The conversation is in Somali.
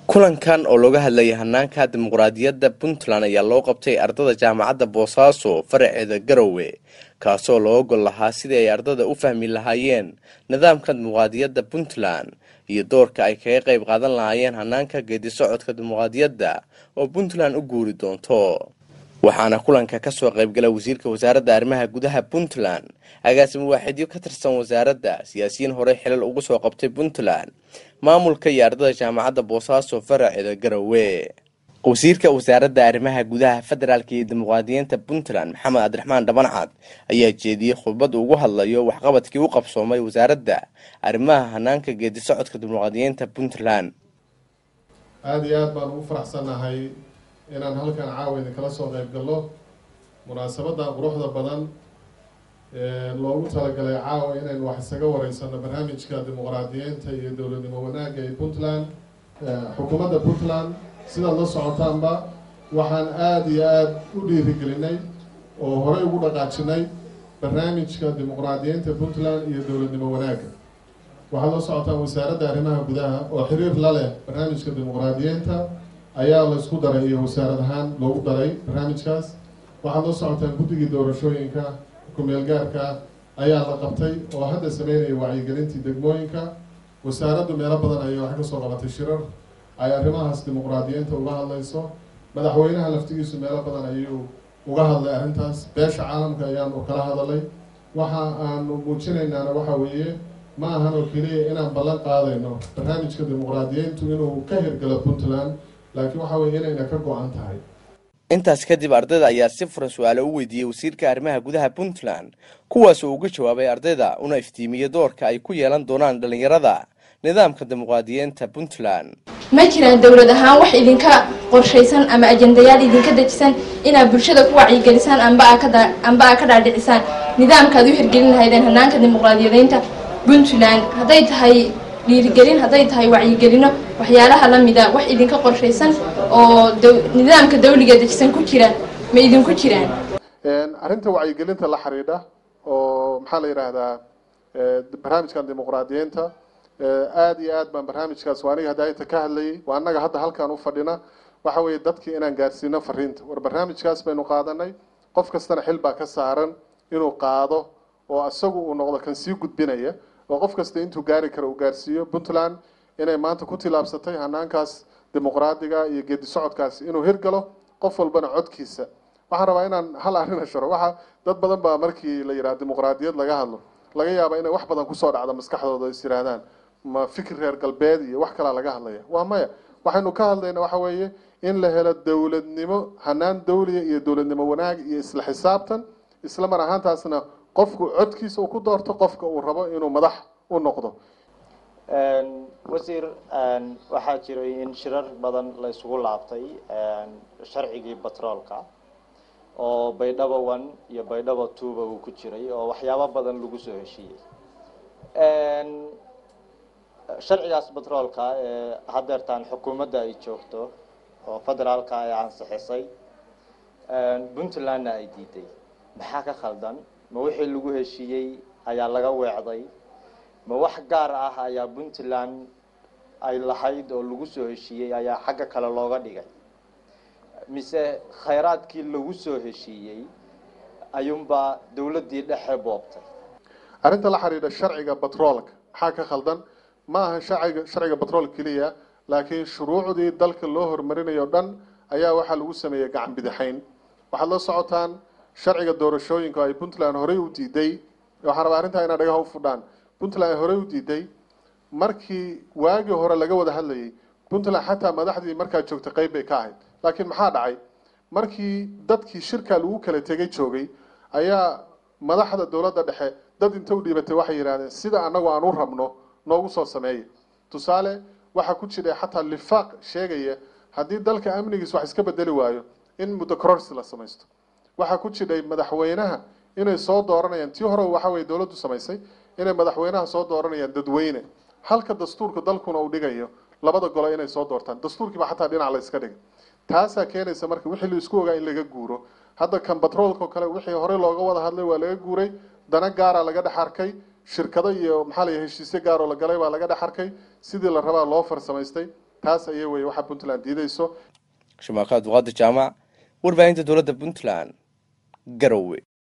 kulankan oo looga hadlayay hanaanka dimuqraadiyadda puntland ayaa loo qabtay ardada jaamacadda boosaaso faraceeda garowe kaasoo loo gol lahaa sidii ay ardada u fahmi lahaayeen nidaamka dimuqraadiyadda puntland iyo doorka ay kaga qayb qaadan lahaayeen hanaanka geedi socodka dimuqraadiyadda oo puntland u guuri doonto. waxaana kulanka kasoo qaybgalay wasiirka wasaaradda arrimaha gudaha puntland, agaasimo waaxidyo ka tirsan wasaaradda, siyaasiyiin horey xilal ugu soo qabtay puntland, maamulka iyo ardada jaamacadda boosaaso faraceeda garowe. wasiirka wasaaradda arrimaha gudaha federaalka iyo dimuqraadiyiinta puntland maxamed cabdiraxmaan dhabancad ayaa jeediyey khudbad ugu hadlayo waxqabadkii u qabsoomay wasaaradda arrimaha hanaanka geedi socodka dimuqraadiyiinta puntland. aad iyo aad baan ugu faraxsanahay inaan halkan caawa idinkala soo qayb galno munaasabadda quruxda badan ee loogu talagalay caawa inaynu wax isaga wareysano barnaamijka dimuqraadiyiinta iyo dowladnimo wanaagga ee puntland. xukuumadda puntland sidaad la socotaanba waxaan aad iyo aad u dhiirigelinay oo horey ugu dhaqaajinay barnaamijka dimuqraadiyiinta puntland iyo dowladnimo wanaagga. waxaad la socotaan wasaaradda arrimaha gudaha oo xiriir la leh barnaamijka dimuqraadiyiinta ayaa la isku daray iyo wasaarad ahaan loogu daray barnaamijkaas. waxaad la socotaan guddigii doorashooyinka ku-meel gaarka ayaa la qabtay oo hadda sameynaya wacyigelintii degmooyinka. wasaaraddu meelo badan ayay wax ka soo qabatay shirar ay arrimahaas dimuqraadiyiinta uga hadlayso. madaxweynaha laftigiisu meelo badan ayuu uga hadlay arrintaas. beesha caalamka ayaanu kala hadalay. waxa aanu muujinaynaana waxa weeye ma ahan oo keliya inaan ballan qaadayno barnaamijka dimuqraadiyiintu inuu ka hirgalo puntland, laakiin waxa weeye inayna ka go-an tahay. intaas kadib ardayda ayaa si furan su-aalo u weydiiyey wasiirka arrimaha gudaha puntland, kuwaas oo uga jawaabay ardayda una iftiimiyey doorka ay ku yeelan doonaan dhalinyarada nidaamka dimuqraadiyiinta puntland. ma jiraan dowlad ahaan wax idinka qorshaysan ama ajendayaal idinka dejisan inaad bulshada ku wacyigelisaan amba aa ka dhaadhicisaan nidaamkaad u hirgelin lahaydeen hanaanka dimuqraadiyadeynta puntland, hadday tahay dhiirigelin, hadday tahay wacyigelino, waxyaalaha lamida wax idinka qorshaysan oo nidaamka dawliga dejisan ku jira ma idinku jiraan? arrinta wacyigelinta la xiriidha oo maxaa la yidhaahdaa barnaamijkan dimuqraadiyiinta aad iyo aad baan barnaamijkaas waa aniga hadda ka hadlayay, waa annaga hadda halkaan u fadhina waxa weeye dadkii inaan gaarsiino fariinta. war barnaamijkaas baynu qaadanay, qof kastana xil baa ka saaran inuu qaado oo asagu uu noqdo kan sii gudbinaya oo qof kasta intuu gaari karo uu gaarsiiyo. puntland inay maanta ku tilaabsatay hanaankaas dimuqraadiga iyo geedi socodkaas inuu hirgalo, qof walbana codkiisa. waxaan rabaa inaan hal arrin asharo. waxa dad badan baa markii la yiraahdo dimuqraadiyad laga hadlo laga yaabaa inay wax badan kusoo dhacdo maskaxdooda is yiraahdaan ma fikir reer galbeed iyo wax kale laga hadlaya. waa maya, waxaynu ka hadlaynaa waxa weeye in la helo dowladnimo, hanaan dawliya iyo dowladnimo wanaag iyo isla xisaabtan, isla mar ahaantaasna qofku codkiisa uu ku doorto qofka uu rabo inuu madax u noqdo. wasiir, waxaa jiray in shirar badan la isugu laabtay sharcigii batroolka oo baydhabo 1 iyo baydhabo 2 uu ku jiray oo waxyaabo badan lagu soo heshiiyey. sharcigaas batroolka hadeertaan xukuumadda ay joogto oo federaalka ay ansixisay, puntlandna ay diiday. maxaa ka khaldan? ma wixii lagu heshiiyey ayaa laga weecday? ma wax gaar ah ayaa puntland ay lahayd oo lagu soo heshiiyey ayaa xagga kale looga dhigay, mise khayraadkii lagu soo heshiiyey ayuunbaa dowladdii dhexe boobtay? arrinta la xiriidha sharciga batroolka maxaa ka khaldan? ma aha sharciga batroolka keliya, laakiin shuruucdii dalka loo horumarinayo dhan ayaa waxaa lagu sameeyey gacan bidixayn. waxaad la socotaan sharciga doorashooyinka ay puntland horey u diiday. waxaan rabaa arrintaa inaa dhagaha u fudhaan. puntland horey u diiday markii waagii hore laga wada hadlayay. puntland xataa madaxdii markaa joogtay qayb bay ka ahayd, laakiin maxaa dhacay? markii dadkii shirka lagu kala tegay joogay ayaa madaxda dowladda dhexe dad inta u dhiibatay waxay yidhaahdeen sida annagu aan u rabno noogu soo sameeyay. tusaale waxaa ku jiray xataa lifaaq sheegaya haddii dalka amnigiis wax iska bedeli waayo in muddo kororsi la samaysto. waxaa ku jiray madaxweynaha inay soo dooranayaan, tii hore waxa weeye dowladdu samaysay inay madaxweynaha soo dooranayaan dadweyne, halka dastuurka dalkuna uu dhigayo labada gole inay soo doortaan. dastuurkiiba xataa dhinac la iska dhigay. taasaa keenaysa marka wixii la isku ogaa in laga guuro. hadda kan batroolka kale wixii hore looga wada hadlay waa laga guuray, dana gaara laga dhex arkay, shirkado iyo maxaa la heshiisyo gaar oo la galay baa laga dhex arkay, sidii la rabaa loo farsamaystay. taas ayay wey waxa puntland diidayso. Shumaakaad Waqti Jaamac, warbaahinta dowladda Puntland, Garowe.